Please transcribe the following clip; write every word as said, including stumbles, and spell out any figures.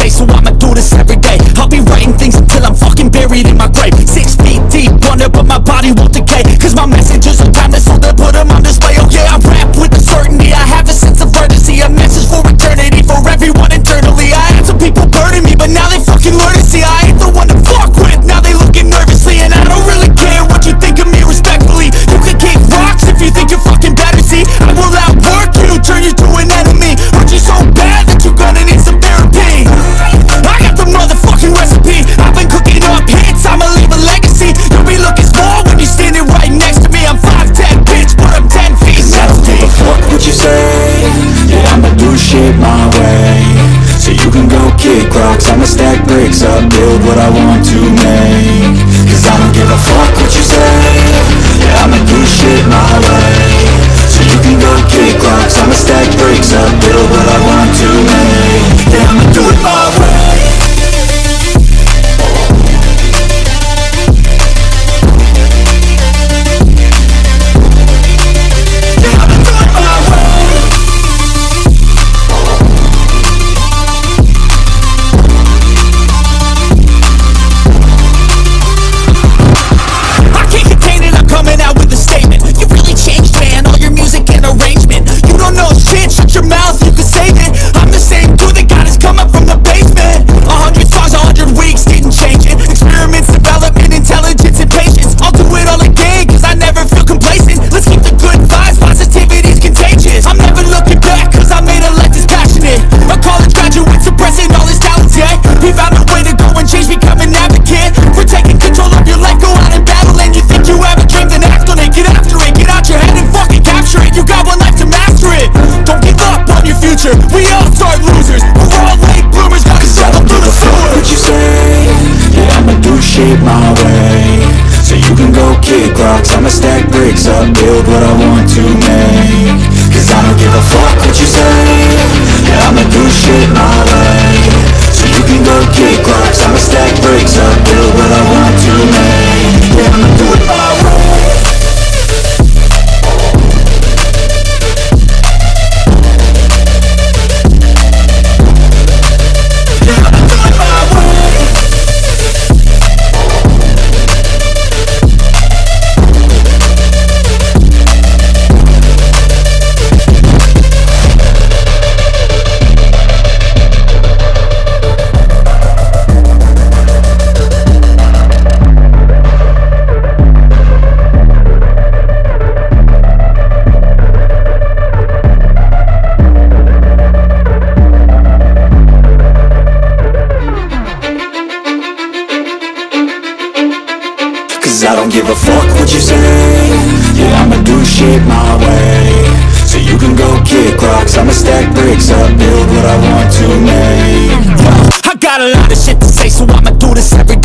say, so I'ma do this every day. I'll be writing things until I'm fucking buried in my grave. Six feet deep under, but my body won't decay, cause my messages are timeless, so they'll put them on display. Oh yeah, I rap with a certainty, I have a sense of urgency, a message for eternity, for everyone internally. I had some people burning me, but now they fucking learn to see I ain't the one to fuck with. Now they looking nervously, and I don't really care what you think of me, respectfully. You can kick rocks if you think you're fucking better, see I will outwork you, turn you to an enemy. Hurt you so bad that you're gonna need some therapy. I got the motherfucking recipe, I've been cooking up hits, I'ma leave a legacy. You'll be looking small when you're standing right next to me. I'm five ten, bitch, but I'm ten feet. I don't give a fuck what you say, yeah, I'ma do shit my way. So you can go kick rocks, I'ma stack bricks up, build what I want to make. Cause I don't give a fuck what you say, yeah, I'ma do shit my way. So you can go kick rocks, I'ma stack bricks up, build what I want to make. Yeah, I'ma do it my way. We all start losers, we're all late bloomers, got us all through the sewer. What you say, yeah, I'ma do shit my way. So you can go kick rocks, I'ma stack bricks up, build what I want to make. Cause I don't give a fuck what you say, yeah, I'ma do shit my way. So you can go kick rocks, I'ma stack bricks up, build what I want to make. Yeah, I'ma do it my way. I don't give a fuck what you say, yeah, I'ma do shit my way. So you can go kick rocks, I'ma stack bricks up, build what I want to make. I got a lot of shit to say, so I'ma do this every